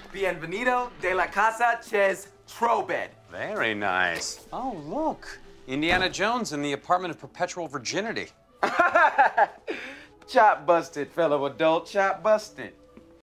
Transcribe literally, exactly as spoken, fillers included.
Bienvenido de la casa Ches Trobed. Very nice. Oh, look. Indiana Jones in the apartment of perpetual virginity. Chop busted, fellow adult, chop busted.